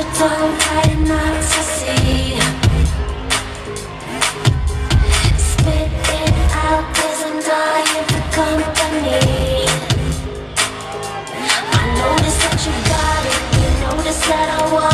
your tongue, trying not to see. Spit it out, 'cause I'm dying for company. I notice that you got it, you notice that I want